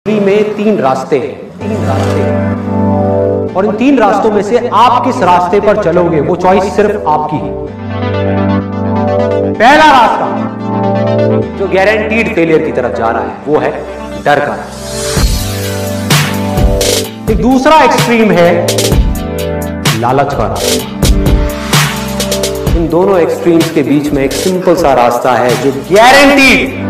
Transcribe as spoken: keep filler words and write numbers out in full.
में तीन रास्ते हैं, तीन रास्ते हैं और इन तीन रास्तों में से आप किस रास्ते पर चलोगे वो चॉइस सिर्फ आपकी है। पहला रास्ता जो गारंटीड फेलियर की तरफ जा रहा है वो है डर का रास्ता। एक दूसरा एक्सट्रीम है लालच का रास्ता। इन दोनों एक्सट्रीम्स के बीच में एक सिंपल सा रास्ता है जो गारंटीड